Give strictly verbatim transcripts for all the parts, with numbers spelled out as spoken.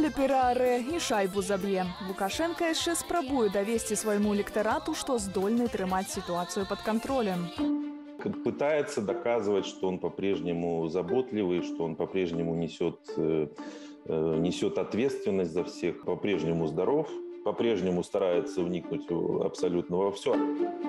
поле пераарэ і шайбу заб'е. Лукашенко яшчэ спрабуе давесці свайму электарату, што здольны трымаць ситуацию под контролем. Пытается доказывать, что он по-прежнему заботливый, что он по-прежнему несет, несет ответственность за всех, по-прежнему здоров, по-прежнему старается вникнуть абсолютно во все.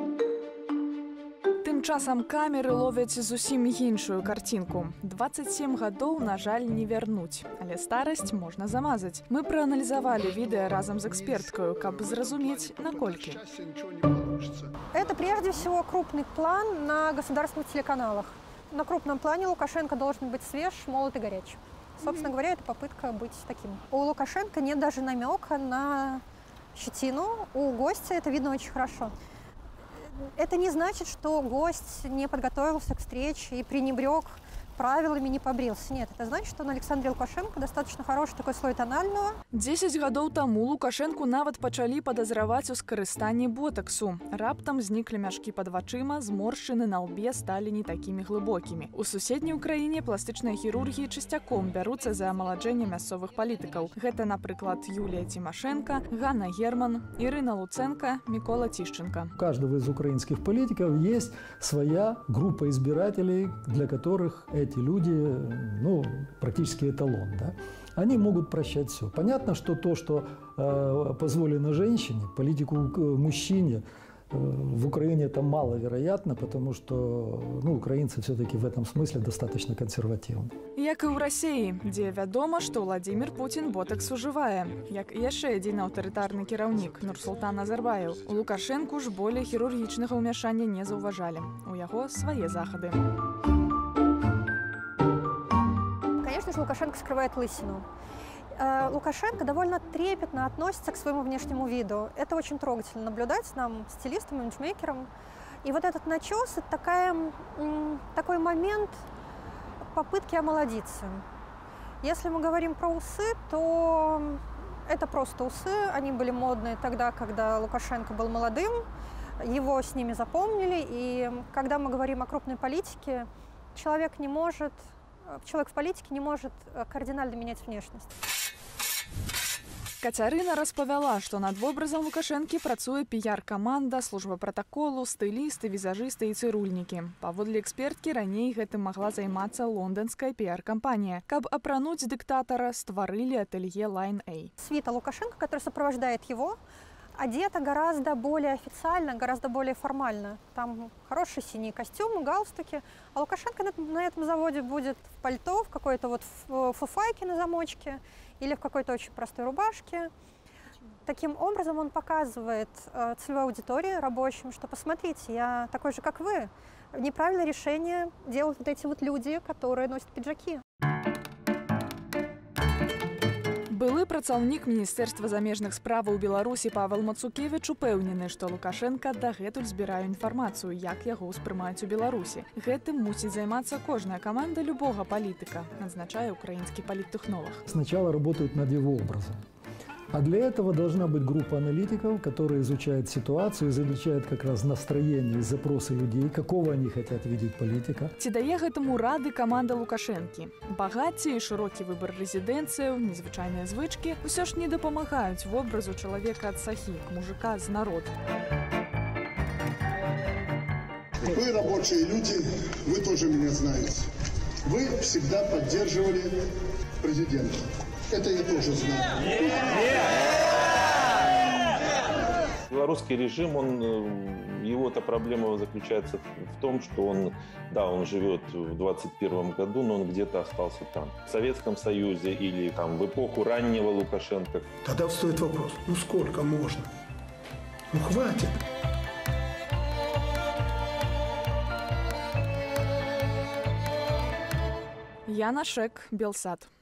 Тым часам камеры ловяць зусім іншую карцінку. дваццаць сем гадоў, на жаль, не вярнуць, але старасць можна замазаць. Мы прааналізавалі відэа разам з эксперткаю, каб зразумець, наколькі. Это прежде всего крупный план на государственных телеканалах. На крупном плане Лукашенко должен быть свеж, молод и горяч. Собственно говоря, это попытка быть таким. У Лукашенко нет даже намека на щетину. У гостя это видно очень хорошо. Это не значит, что гость не подготовился к встрече и пренебрег правилами, не побрился. Нет, это значит, что на Александре Лукашенко достаточно хороший такой слой тонального. дзесяць гадоў таму Лукашенку нават пачалі падазраваць у скарыстанні ботаксу. Раптам зніклі мяшкі пад вачыма, зморшчыны на лбе сталі не такімі глыбокімі. У суседняй краіне пластычныя хірургіі часцяком бяруцца за амаладжэнне мясцовых палітыкаў. Гэта, напрыклад, Юлія Тимошенко, Ганна Герман, Ирина Луценко, Микола Тищенко. У каждого из украинских политиков есть своя группа избирателей, для которых эти люди, ну, практически эталон, да? Они могут прощать все. Понятно, что то, что э, позволено женщине, политику мужчине, э, в Украине это маловероятно, потому что, ну, украинцы все-таки в этом смысле достаточно консервативны. Як і ў Расіі, дзе вядома, што Владимир Путин ботакс ужывае. Як і яшчэ адзін аўтарытарны кіраўнік Нурсултан Назарбаев. У Лукашенку ж болей хірургічнага ўмяшання не заўважалі. У яго свае захады. Конечно же, Лукашенко скрывает лысину. Лукашенко довольно трепетно относится к своему внешнему виду. Это очень трогательно наблюдать нам, стилистам, имиджмейкерам. И вот этот начес – это такая, такой момент попытки омолодиться. Если мы говорим про усы, то это просто усы. Они были модные тогда, когда Лукашенко был молодым. Его с ними запомнили. И когда мы говорим о крупной политике, человек не может... Человек в политике не может кардинально менять внешность. Кацярына распавяла, што над вобразам Лукашэнкі працуе піяр-каманда, служба пратаколу, стылісты, візажысты і цырульнікі. Паводле эксперткі, раней гэтым магла займацца лонданская піяр-кампанія. Каб апрануць дыктатара, стварылі ателье Line A. Свита Лукашенко, который сопровождает его, одета гораздо более официально, гораздо более формально. Там хороший синий костюм, галстуки. А Лукашенко на, на этом заводе будет в пальто, в какой-то вот фуфайке на замочке или в какой-то очень простой рубашке. Таким образом он показывает э, целевой аудитории рабочим, что посмотрите, я такой же, как вы. Неправильное решение делают вот эти вот люди, которые носят пиджаки. Былы працаўнік Міністэрства замежных справаў Беларусі Павел Мацукевіч упэўнены, што Лукашенко дагэтуль збірае інфармацыю, як яго ўспрымаюць у Беларусі. Гэтым мусіць займацца кожная каманда любога палітыка, адзначае украінскі паліттэхнолог. Сначала работают над его образом. А для этого должна быть группа аналитиков, которые изучают ситуацию, изучают как раз настроение и запросы людей, какого они хотят видеть политика. Ці дае гэтаму рады каманда Лукашэнкі? Багацце і шырокі выбар рэзідэнцыяў, незвычайныя звычкі ўсё ж не дапамагаюць вобразу чалавека ад сахі, мужика з народа. Вы, рабочие люди, вы тоже меня знаете. Вы всегда поддерживали президента. Это я тоже знаю. Белорусский режим, он, его-то проблема заключается в том, что он, да, он живет в двадцать первом году, но он где-то остался там. В Советском Союзе или там в эпоху раннего Лукашенко. Тогда встает вопрос, ну сколько можно? Ну хватит. Яна Шек, Белсат.